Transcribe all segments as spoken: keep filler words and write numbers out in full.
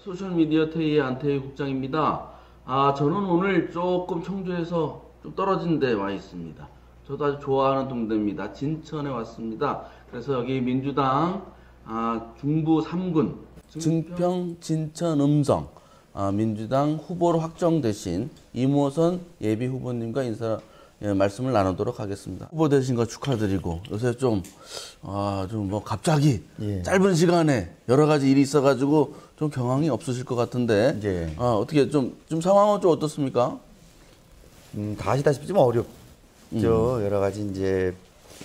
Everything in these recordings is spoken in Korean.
소셜미디어 테이의 안태희 국장입니다. 아, 저는 오늘 조금 청주에서 좀 떨어진 데 와 있습니다. 저도 아주 좋아하는 동네입니다. 진천에 왔습니다. 그래서 여기 민주당 아, 중부 삼 군 증평, 진천, 음성 아, 민주당 후보로 확정되신 이모선 예비 후보님과 인사 예, 말씀을 나누도록 하겠습니다. 후보 되신 거 축하드리고 요새 좀 아, 좀 뭐 갑자기 예. 짧은 시간에 여러 가지 일이 있어가지고 좀 경황이 없으실 것 같은데 예. 아, 어떻게 좀, 좀 상황은 좀 어떻습니까? 음, 다 아시다시피 좀 어렵죠. 음. 여러 가지 이제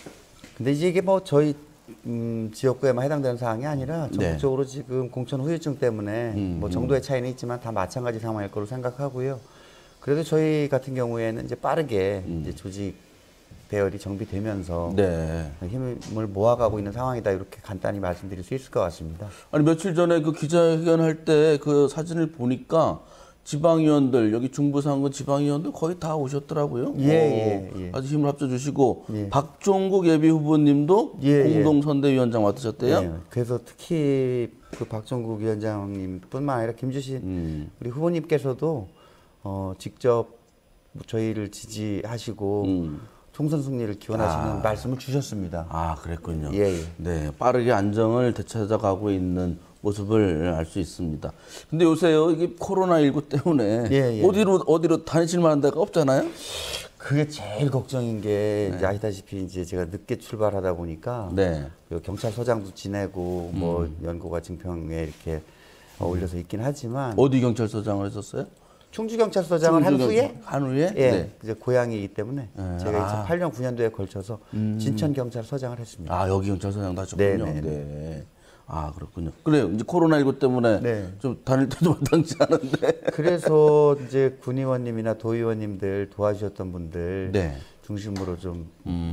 근데 이게 뭐 저희 음, 지역구에만 해당되는 사항이 아니라 전국적으로 네. 지금 공천 후유증 때문에 음, 뭐 정도의 차이는 있지만 다 마찬가지 상황일 거로 생각하고요. 그래도 저희 같은 경우에는 이제 빠르게 음. 이제 조직 배열이 정비되면서 네. 힘을 모아가고 있는 상황이다 이렇게 간단히 말씀드릴 수 있을 것 같습니다. 아니 며칠 전에 그 기자회견 할 때 그 사진을 보니까 지방위원들 여기 중부상근 지방위원들 거의 다 오셨더라고요. 예, 예, 예. 아주 힘을 합쳐주시고 예. 박종국 예비 후보님도 예, 공동선대위원장 맡으셨대요. 예. 그래서 특히 그 박종국 위원장님뿐만 아니라 김주신 음. 우리 후보님께서도 어, 직접 저희를 지지하시고 음. 총선 승리를 기원하시는 아. 말씀을 주셨습니다. 아, 그랬군요. 예, 예. 네, 빠르게 안정을 되찾아가고 있는 모습을 알 수 있습니다. 근데 요새요, 이게 코로나십구 때문에 예, 예. 어디로 어디로 다니실 만한 데가 없잖아요. 그게 제일 걱정인 게 네. 이제 아시다시피 이제 제가 늦게 출발하다 보니까 네. 경찰서장도 지내고 음. 뭐 연고가 증평에 이렇게 어울려서 있긴 하지만 어디 경찰서장을 했었어요? 충주경찰서장을 한 후에 한 후에 예, 네. 이제 고향이기 때문에 네. 제가 아. 이천팔 년 구 년도에 걸쳐서 음. 진천경찰서장을 했습니다. 아, 여기 경찰서장도 하셨군요. 네. 네. 아, 그렇군요. 그래요. 이제 코로나십구 때문에 네. 좀 다닐 때도 마땅치 않은데. 그래서 이제 군의원님이나 도의원님들 도와주셨던 분들 네. 중심으로 좀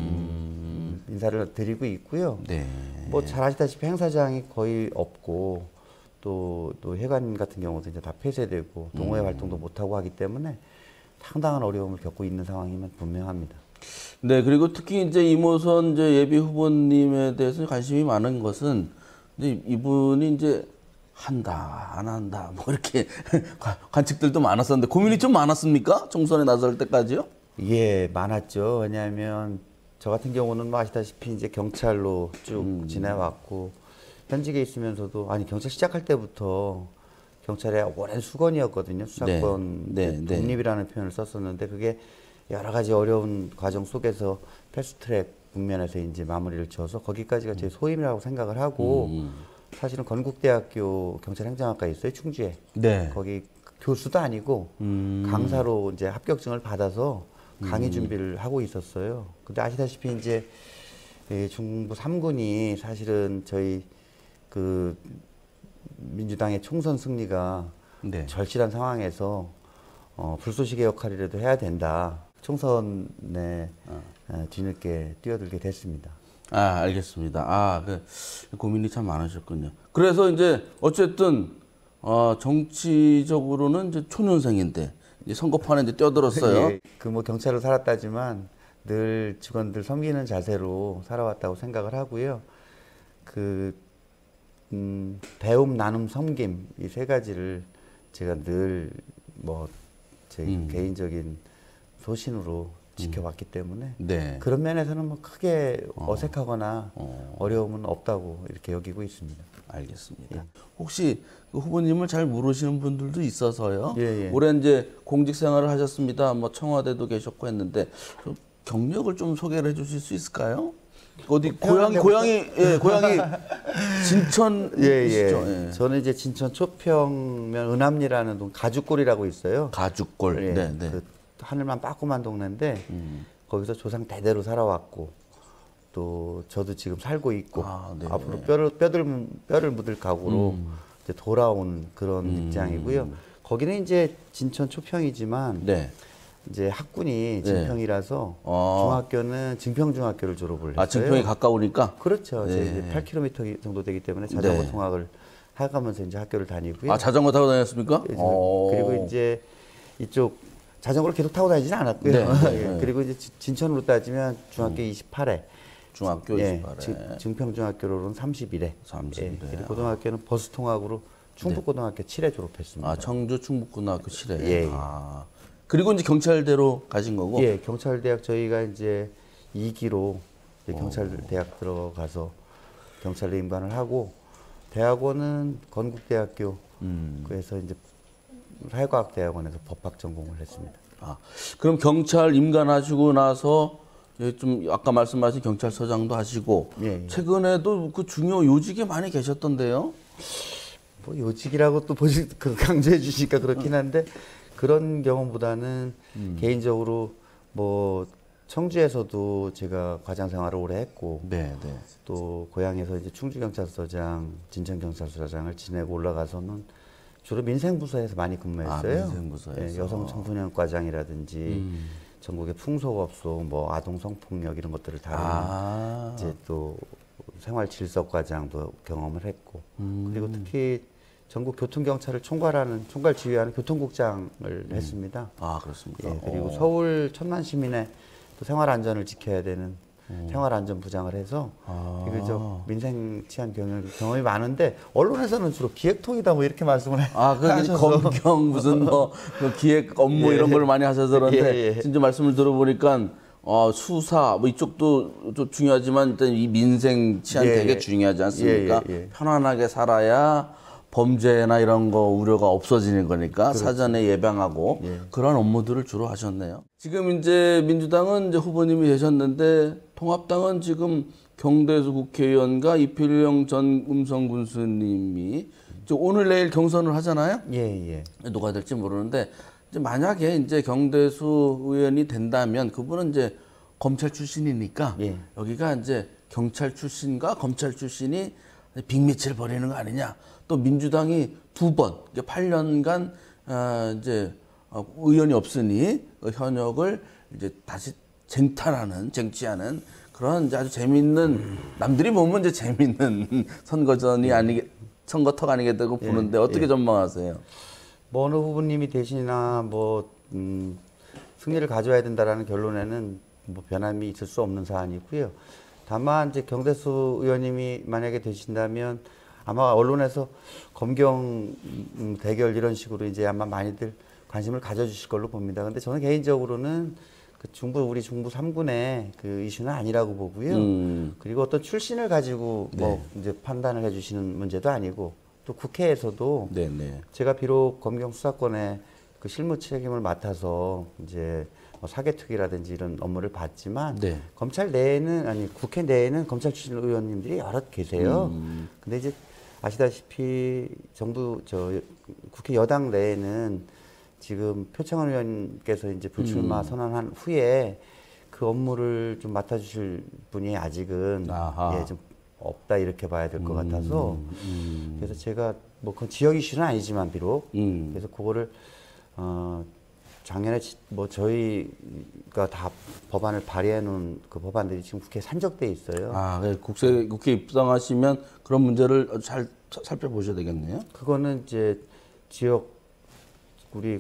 음. 음, 인사를 드리고 있고요. 네. 뭐 잘 아시다시피 행사장이 거의 없고 또, 또 회관 같은 경우도 이제 다 폐쇄되고 동호회 음. 활동도 못하고 하기 때문에 상당한 어려움을 겪고 있는 상황이면 분명합니다. 네, 그리고 특히 이제 이모선 이제 예비 후보님에 대해서 관심이 많은 것은 이제 이분이 이제 한다, 안 한다, 뭐 이렇게 관측들도 많았었는데 고민이 좀 많았습니까? 총선에 나설 때까지요? 예, 많았죠. 왜냐하면 저 같은 경우는 뭐 아시다시피 이제 경찰로 쭉 음. 지내왔고 현직에 있으면서도 아니 경찰 시작할 때부터 경찰의 오랜 수건이었거든요. 수사권 네, 네, 독립이라는 네. 표현을 썼었는데 그게 여러 가지 어려운 과정 속에서 패스트트랙 국면에서 이제 마무리를 지어서 거기까지가 제 소임이라고 생각을 하고 음. 사실은 건국대학교 경찰행정학과에 있어요. 충주에. 네. 거기 교수도 아니고 음. 강사로 이제 합격증을 받아서 강의 음. 준비를 하고 있었어요. 근데 아시다시피 이제 중부 삼 군이 사실은 저희 그 민주당의 총선 승리가 네. 절실한 상황에서 어, 불쏘시개 역할이라도 해야 된다. 총선에 어. 뒤늦게 뛰어들게 됐습니다. 아, 알겠습니다. 아, 그 고민이 참 많으셨군요. 그래서 이제 어쨌든 어, 정치적으로는 이제 초년생인데 이제 선거판에 이제 뛰어들었어요. 예, 그 뭐 경찰로 살았다지만 늘 직원들 섬기는 자세로 살아왔다고 생각을 하고요. 그 음, 배움, 나눔, 섬김 이 세 가지를 제가 늘 뭐 제 음. 개인적인 소신으로 지켜왔기 때문에 네. 그런 면에서는 뭐 크게 어. 어색하거나 어. 어려움은 없다고 이렇게 여기고 있습니다. 알겠습니다. 예. 혹시 그 후보님을 잘 모르시는 분들도 있어서요. 예, 예. 올해 이제 공직 생활을 하셨습니다. 뭐 청와대도 계셨고 했는데 좀 경력을 좀 소개를 해주실 수 있을까요? 어디 뭐, 고향 고향이 예 고향이 진천이시죠? 예, 예. 저는 이제 진천 초평면 은암리라는 동 가죽골이라고 있어요. 가죽골. 예, 네, 네. 그 하늘만 빠꾸만 동네인데 음. 거기서 조상 대대로 살아왔고 또 저도 지금 살고 있고 아, 네. 앞으로 뼈를 뼈를 뼈를 묻을 각오로 음. 이제 돌아온 그런 음. 입장이고요. 거기는 이제 진천 초평이지만. 네. 이제 학군이 증평이라서 네. 중학교는 증평중학교를 졸업을 했어요. 아, 증평이 가까우니까? 그렇죠. 네. 이제 팔 킬로미터 정도 되기 때문에 자전거 네. 통학을 해가면서 이제 학교를 다니고요. 아, 자전거 타고 다녔습니까? 그리고 이제 이쪽 자전거를 계속 타고 다니지는 않았고요. 네. 네. 그리고 이제 진천으로 따지면 중학교 음. 이십팔 회. 중학교 예, 이십팔 회. 증평중학교로는 삼십일 회. 삼십일 회. 예, 고등학교는 버스 통학으로 충북고등학교 네. 칠 회 졸업했습니다. 아, 청주 충북고등학교 칠 회. 예. 아. 그리고 이제 경찰대로 가신 거고? 예, 경찰대학 저희가 이제 이 기로 이제 경찰대학 들어가서 경찰로 임관을 하고, 대학원은 건국대학교 음. 그래서 이제 사회과학대학원에서 법학 전공을 했습니다. 아, 그럼 경찰 임관하시고 나서 좀 아까 말씀하신 경찰서장도 하시고 예, 예. 최근에도 그 중요 요직에 많이 계셨던데요? 뭐 요직이라고 또 보시 강조해 주시니까 그렇긴 한데 그런 경험보다는 음. 개인적으로 뭐 청주에서도 제가 과장 생활을 오래 했고 네, 네. 또 고향에서 이제 충주경찰서장, 진천경찰서장을 지내고 올라가서는 주로 민생부서에서 많이 근무했어요. 아, 민생부서에서. 네, 여성 청소년 과장이라든지 음. 전국의 풍속업소, 뭐 아동 성폭력 이런 것들을 다루는 아. 이제 또 생활 질서 과장도 경험을 했고 음. 그리고 특히 전국 교통경찰을 총괄하는 총괄 지휘하는 교통국장을 음. 했습니다. 아 그렇습니까? 예, 그리고 오. 서울 천만 시민의 또 생활 안전을 지켜야 되는 오. 생활 안전 부장을 해서 아. 비교적 민생 치안 경험, 경험이 많은데 언론에서는 주로 기획통이다 뭐 이렇게 말씀을 해. 아, 그 검경 무슨 뭐 기획 업무 예. 이런 걸 많이 하셔서 그런데 예, 예. 진짜 말씀을 들어보니까. 어, 수사, 뭐 이쪽도 좀 중요하지만 일단 이 민생 치안 예, 되게 중요하지 않습니까? 예, 예, 예. 편안하게 살아야 범죄나 이런 거 우려가 없어지는 거니까 그렇지. 사전에 예방하고 예. 그런 업무들을 주로 하셨네요. 지금 이제 민주당은 이제 후보님이 되셨는데 통합당은 지금 경대수 국회의원과 이필영 전 음성군수님이 오늘 내일 경선을 하잖아요. 예, 예. 누가 될지 모르는데 만약에 이제 경대수 의원이 된다면 그분은 이제 검찰 출신이니까 예. 여기가 이제 경찰 출신과 검찰 출신이 빅매치를 벌이는 거 아니냐. 또 민주당이 두 번, 팔 년간 어 이제 의원이 없으니 현역을 이제 다시 쟁탈하는, 쟁취하는 그런 아주 재밌는 남들이 보면 이제 재밌는 선거전이 아니게 선거턱 아니겠다고 보는데 예. 어떻게 예. 전망하세요? 뭐 어느 후보님이 되시나 뭐 음, 승리를 가져야 된다라는 결론에는 뭐 변함이 있을 수 없는 사안이고요. 다만 이제 경대수 의원님이 만약에 되신다면 아마 언론에서 검경 음, 대결 이런 식으로 이제 아마 많이들 관심을 가져주실 걸로 봅니다. 근데 저는 개인적으로는 그 중부 우리 중부 삼 군의 그 이슈는 아니라고 보고요. 음. 그리고 어떤 출신을 가지고 네. 뭐 이제 판단을 해주시는 문제도 아니고. 또 국회에서도 네네. 제가 비록 검경 수사권에 그 실무 책임을 맡아서 이제 뭐 사개특위라든지 이런 업무를 봤지만 네. 검찰 내에는 아니 국회 내에는 검찰 출신 의원님들이 여러 계세요. 음. 근데 이제 아시다시피 정부 저 국회 여당 내에는 지금 표창원 의원께서 이제 불출마 음. 선언한 후에 그 업무를 좀 맡아주실 분이 아직은 예, 좀 없다 이렇게 봐야 될 것 음, 같아서 음. 그래서 제가 뭐 그 지역 이슈는 아니지만 비록 음. 그래서 그거를 어 작년에 뭐 저희가 다 법안을 발의해 놓은 그 법안들이 지금 국회에 산적돼 있어요. 아, 국회 국회 입당하시면 그런 문제를 잘 살펴보셔야 되겠네요. 그거는 이제 지역 우리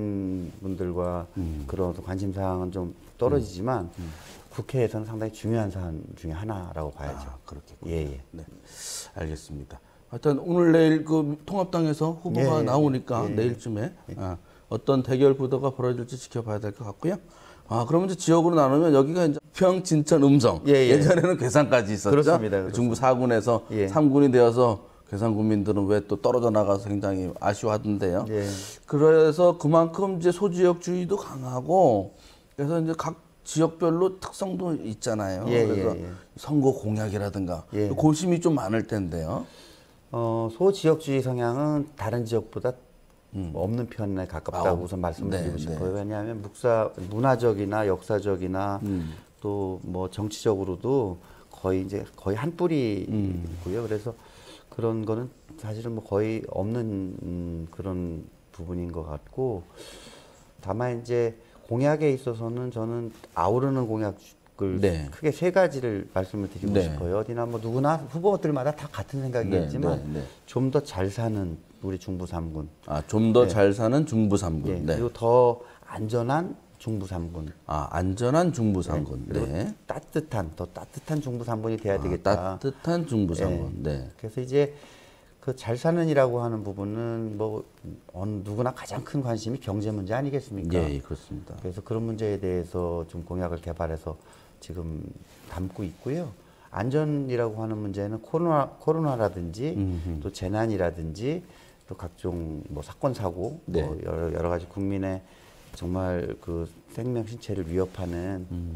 국민분들과 음. 그런 관심 사항은 좀 떨어지지만. 음. 음. 국회에서는 상당히 중요한 사안 중에 하나라고 봐야죠. 아, 그렇겠군요. 예, 예. 네, 알겠습니다. 하여튼 오늘 내일 그 통합당에서 후보가 예, 나오니까 예, 내일쯤에 예. 아, 어떤 대결 구도가 벌어질지 지켜봐야 될 것 같고요. 아, 그러면 이제 지역으로 나누면 여기가 이제 평, 진천, 음성. 예, 예. 예전에는 괴산까지 있었죠. 그렇습니다. 그렇습니다. 중부 사 군에서 예. 삼 군이 되어서 괴산 국민들은 왜 또 떨어져 나가서 굉장히 아쉬워하던데요. 예. 그래서 그만큼 이제 소지역주의도 강하고 그래서 이제 각 지역별로 특성도 있잖아요. 예, 그래서 예, 예. 선거 공약이라든가 예. 고심이 좀 많을 텐데요. 어, 소지역주의 성향은 다른 지역보다 음. 없는 편에 가깝다고 아, 우선 말씀을 드리고 네, 싶어요. 네. 왜냐하면 묵사, 문화적이나 역사적이나 음. 또 뭐 정치적으로도 거의 이제 거의 한 뿌리고요. 음. 그래서 그런 거는 사실은 뭐 거의 없는 음, 그런 부분인 것 같고 다만 이제 공약에 있어서는 저는 아우르는 공약을 네. 크게 세 가지를 말씀을 드리고 네. 싶어요. 어디나 뭐 누구나 후보들마다 다 같은 생각이겠지만 네. 네. 네. 좀 더 잘 사는 우리 중부 삼 군. 아, 좀 더 잘 네. 사는 중부 삼 군. 네. 네. 그리고 더 안전한 중부 삼 군. 아, 안전한 중부 삼 군. 네. 그리고 네. 따뜻한 더 따뜻한 중부 삼 군이 돼야 아, 되겠다. 따뜻한 중부 삼 군. 네. 네. 그래서 이제 그 잘 사는이라고 하는 부분은 뭐 어느 누구나 가장 큰 관심이 경제 문제 아니겠습니까? 예, 그렇습니다. 그래서 그런 문제에 대해서 좀 공약을 개발해서 지금 담고 있고요. 안전이라고 하는 문제는 코로나 코로나라든지 음흠. 또 재난이라든지 또 각종 뭐 사건 사고 네. 뭐 여러 여러 가지 국민의 정말 그 생명 신체를 위협하는 음.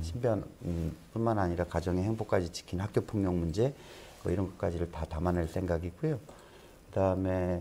신변뿐만 아니라 가정의 행복까지 지킨 학교 폭력 문제 뭐 이런 것까지를 다 담아낼 생각이고요. 그다음에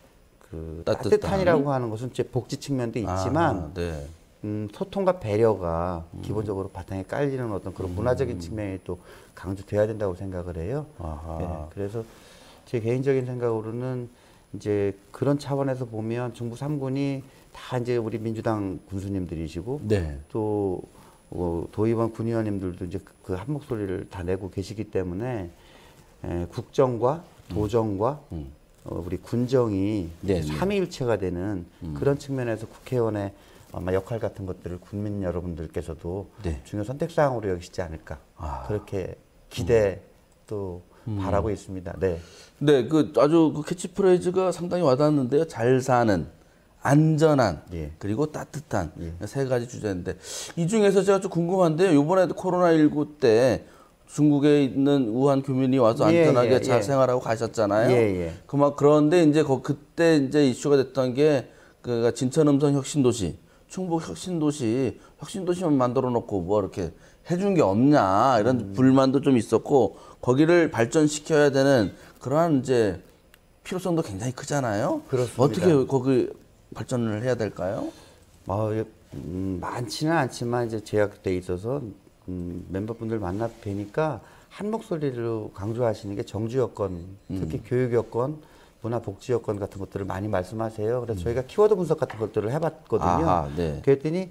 그 따뜻한. 따뜻한이라고 하는 것은 제 복지 측면도 있지만 아, 네. 음, 소통과 배려가 음. 기본적으로 바탕에 깔리는 어떤 그런 문화적인 음. 측면이 또 강조돼야 된다고 생각을 해요. 네, 그래서 제 개인적인 생각으로는 이제 그런 차원에서 보면 중부 삼 군이 다 이제 우리 민주당 군수님들이시고 네. 또 어, 도의원 군의원님들도 이제 그 한 목소리를 다 내고 계시기 때문에 에, 국정과 도정과 음. 음. 어, 우리 군정이 네, 삼위일체가 되는 음. 그런 측면에서 국회의원의 아마 역할 같은 것들을 국민 여러분들께서도 네. 중요 선택사항으로 여기시지 않을까 아. 그렇게 기대 음. 또 음. 바라고 있습니다. 네, 네, 그 아주 그 캐치프레이즈가 상당히 와닿았는데요. 잘 사는, 안전한, 예. 그리고 따뜻한 예. 세 가지 주제인데 이 중에서 제가 좀 궁금한데요. 이번에 코로나십구 때 중국에 있는 우한 교민이 와서 예, 안전하게 예, 잘 예. 생활하고 가셨잖아요. 예, 예. 그막 그런데 이제 그 그때 이제 이슈가 됐던 게 그 진천음성 혁신도시, 충북 혁신도시, 혁신도시만 만들어 놓고 뭐 이렇게 해준 게 없냐 이런 음. 불만도 좀 있었고 거기를 발전시켜야 되는 그러한 이제 필요성도 굉장히 크잖아요. 그렇습니다. 어떻게 거기 발전을 해야 될까요? 어, 음, 많지는 않지만 이제 제약돼 있어서 음, 멤버분들 만나 뵈니까 한 목소리로 강조하시는 게 정주 여건, 특히 음. 교육 여건, 문화 복지 여건 같은 것들을 많이 말씀하세요. 그래서 음. 저희가 키워드 분석 같은 것들을 해봤거든요. 아하, 네. 그랬더니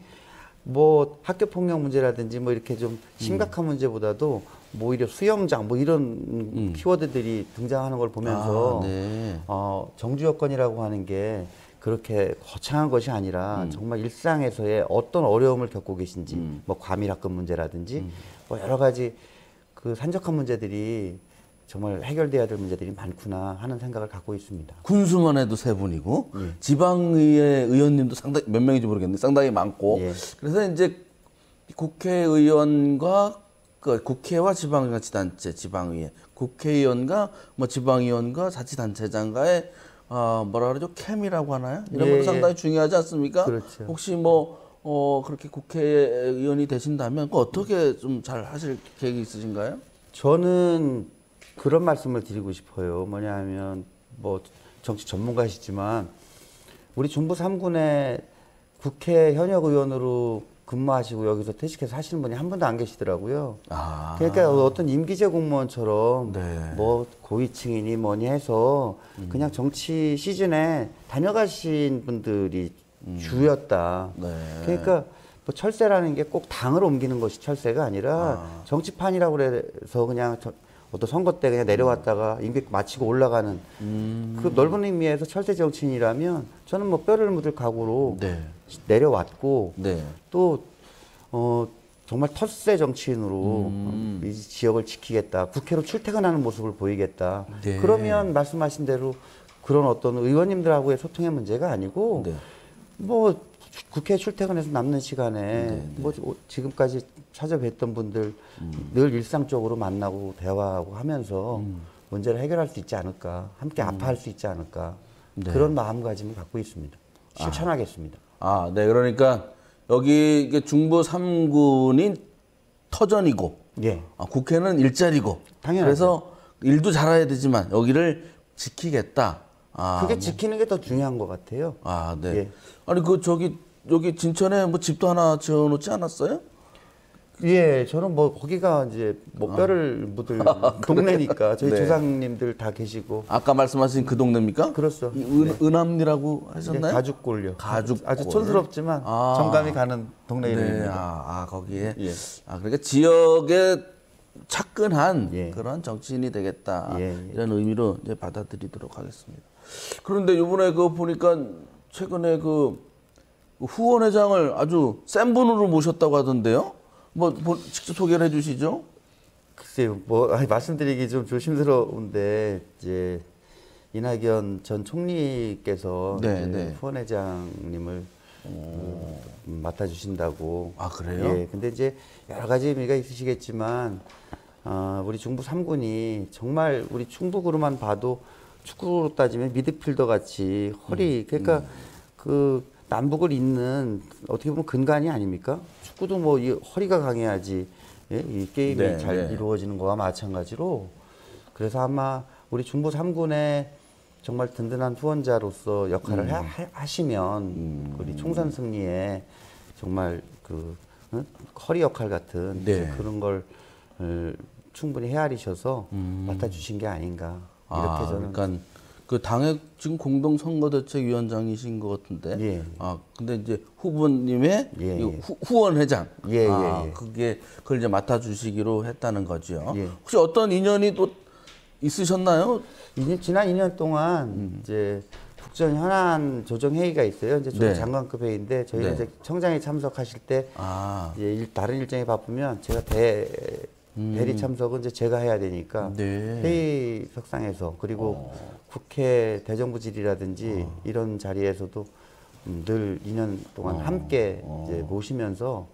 뭐 학교 폭력 문제라든지 뭐 이렇게 좀 심각한 음. 문제보다도 뭐 오히려 수영장 뭐 이런 음. 키워드들이 등장하는 걸 보면서 아, 네. 어, 정주 여건이라고 하는 게 그렇게 거창한 것이 아니라 음. 정말 일상에서의 어떤 어려움을 겪고 계신지 음. 뭐 과밀학급 문제라든지 음. 뭐 여러 가지 그 산적한 문제들이 정말 해결돼야 될 문제들이 많구나 하는 생각을 갖고 있습니다. 군수만 해도 세 분이고 예. 지방의회 의원님도 상당히 몇 명인지 모르겠는데 상당히 많고 예. 그래서 이제 국회의원과 그 국회와 지방자치단체, 지방의회, 국회의원과 뭐 지방의원과 자치단체장과의 어, 뭐라 그러죠? 캠이라고 하나요? 이런 예, 것도 상당히 예. 중요하지 않습니까? 그렇죠. 혹시 뭐, 어, 그렇게 국회의원이 되신다면 어떻게 좀 잘 하실 계획이 있으신가요? 저는 그런 말씀을 드리고 싶어요. 뭐냐 하면, 뭐, 정치 전문가시지만, 우리 중부 삼 군에 국회 현역 의원으로 근무하시고 여기서 퇴직해서 하시는 분이 한 분도 안 계시더라고요. 아. 그러니까 어떤 임기제 공무원처럼 네. 뭐 고위층이니 뭐니 해서 음. 그냥 정치 시즌에 다녀가신 분들이 음. 주였다. 네. 그러니까 뭐 철새라는 게 꼭 당을 옮기는 것이 철새가 아니라 아. 정치판이라고 그래서 그냥 저, 어떤 선거 때 그냥 내려왔다가 임기 마치고 올라가는 음. 그 넓은 의미에서 철새 정치인이라면 저는 뭐 뼈를 묻을 각오로 네. 내려왔고 네. 또 어, 정말 텃세 정치인으로 음. 이 지역을 지키겠다. 국회로 출퇴근하는 모습을 보이겠다. 네. 그러면 말씀하신 대로 그런 어떤 의원님들하고의 소통의 문제가 아니고 네. 뭐 국회 출퇴근해서 남는 시간에 네, 네. 뭐 지금까지 찾아뵀던 분들 음. 늘 일상적으로 만나고 대화하고 하면서 음. 문제를 해결할 수 있지 않을까. 함께 음. 아파할 수 있지 않을까. 네. 그런 마음가짐을 갖고 있습니다. 실천하겠습니다. 아, 네. 그러니까 여기 중부 삼 군이 터전이고 예. 아, 국회는 일자리고 당연하죠. 그래서 일도 잘해야 되지만 여기를 지키겠다. 아, 그게 뭐. 지키는 게 더 중요한 것 같아요. 아, 네. 예. 아니 그 저기 여기 진천에 뭐 집도 하나 지어놓지 않았어요? 예, 저는 뭐 거기가 이제 뭐 뼈를 묻을 아, 동네니까 저희 네. 조상님들 다 계시고. 아까 말씀하신 그 동네입니까? 그렇죠. 은, 네. 은암리라고 하셨나요? 네, 가죽골요. 가죽골. 아주 촌스럽지만 아, 정감이 가는 동네 이름입니다. 네. 아, 아, 거기에. 예. 아, 그러니까 지역에 차근한 예. 그런 정치인이 되겠다 예. 이런 의미로 이제 받아들이도록 하겠습니다. 그런데 이번에 그 보니까 최근에 그 후원회장을 아주 센 분으로 모셨다고 하던데요. 뭐, 뭐 직접 소개를 해주시죠. 글쎄요, 뭐 말씀드리기 좀 조심스러운데 이제 이낙연 전 총리께서 네, 이제 네. 후원회장님을 음, 맡아주신다고. 아, 그래요? 예. 근데 이제 여러 가지 의미가 있으시겠지만 어, 우리 중부 삼 군이 정말 우리 충북으로만 봐도 축구로 따지면 미드필더 같이 허리 그러니까 그 남북을 잇는 어떻게 보면 근간이 아닙니까? 축구도 뭐 이 허리가 강해야지 예? 이 게임이 네, 잘 네. 이루어지는 거와 마찬가지로 그래서 아마 우리 중부 삼 군의 정말 든든한 후원자로서 역할을 하, 하시면 우리 총선 승리에 정말 그 어? 허리 역할 같은 네. 그런 걸 어, 충분히 헤아리셔서 맡아주신 게 아닌가 이렇게 아, 저는 그러니까 그 당의 지금 공동 선거대책위원장이신 것 같은데. 예. 아, 근데 이제 후보님의 예, 이 예. 후, 후원회장. 예, 아, 예, 예. 그게 그걸 이제 맡아주시기로 했다는 거죠. 예. 혹시 어떤 인연이 또 있으셨나요? 이년 지난 이 년 동안 이제 국정 현안 조정 회의가 있어요. 이제 네. 장관급 회의인데 저희는 네. 이제 청장에 참석하실 때 아, 이제 일, 다른 일정이 바쁘면 제가 대 대리 참석은 이제 제가 해야 되니까 네. 회의석상에서 그리고 국회 대정부질이라든지 이런 자리에서도 음, 늘 이 년 동안 함께 이제 모시면서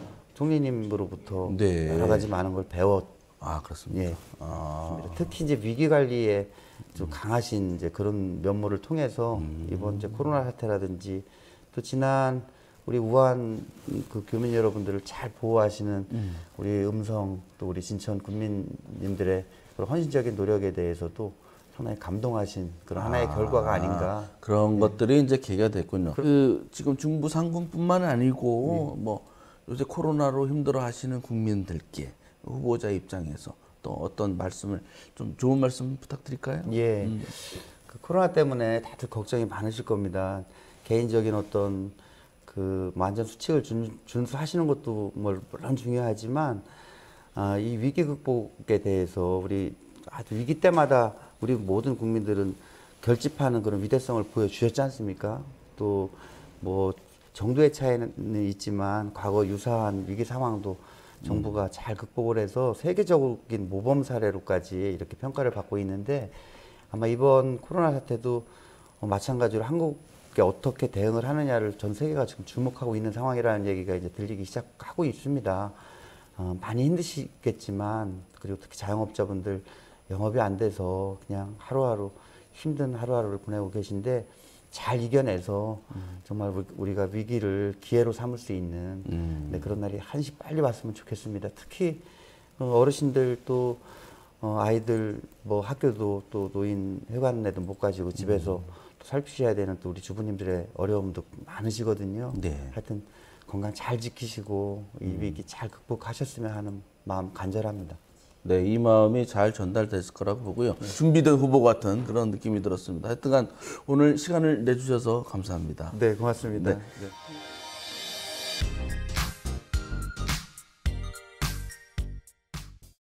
총리님으로부터 네. 여러 가지 많은 걸 배웠. 아, 그렇습니다. 예. 아, 특히 이제 위기 관리에 좀 강하신 이제 그런 면모를 통해서 이번 이제 코로나 사태라든지 또 지난 우리 우한 그 교민 여러분들을 잘 보호하시는 우리 음성 또 우리 진천 군민님들의 그런 헌신적인 노력에 대해서도 상당히 감동하신 그런 하나의 결과가 아닌가. 그런 것들이 이제 계기가 됐군요. 그 지금 중부 상공뿐만 아니고 뭐 요새 코로나로 힘들어하시는 국민들께 후보자 입장에서 또 어떤 말씀을 좀 좋은 말씀 부탁드릴까요? 예. 그 코로나 때문에 다들 걱정이 많으실 겁니다. 개인적인 어떤 그 완전 수칙을 준, 준수하시는 것도 뭐 물론 중요하지만 아, 이 위기 극복에 대해서 우리 아주 위기 때마다 우리 모든 국민들은 결집하는 그런 위대성을 보여주셨지 않습니까? 또 뭐 정도의 차이는 있지만 과거 유사한 위기 상황도 정부가 잘 극복을 해서 세계적인 모범 사례로까지 이렇게 평가를 받고 있는데 아마 이번 코로나 사태도 마찬가지로 한국에 어떻게 대응을 하느냐를 전 세계가 지금 주목하고 있는 상황이라는 얘기가 이제 들리기 시작하고 있습니다. 어, 많이 힘드시겠지만 그리고 특히 자영업자분들 영업이 안 돼서 그냥 하루하루 힘든 하루하루를 보내고 계신데 잘 이겨내서 정말 우리가 위기를 기회로 삼을 수 있는 음. 네, 그런 날이 한시 빨리 왔으면 좋겠습니다. 특히 어르신들 또 어, 아이들 뭐 학교도 또 노인 회관에도 못 가지고 집에서 또 살피셔야 되는 또 우리 주부님들의 어려움도 많으시거든요. 네. 하여튼 건강 잘 지키시고 이 위기 잘 극복하셨으면 하는 마음 간절합니다. 네, 이 마음이 잘 전달됐을 거라고 보고요. 준비된 후보 같은 그런 느낌이 들었습니다. 하여튼간 오늘 시간을 내주셔서 감사합니다. 네, 고맙습니다. 네. 네.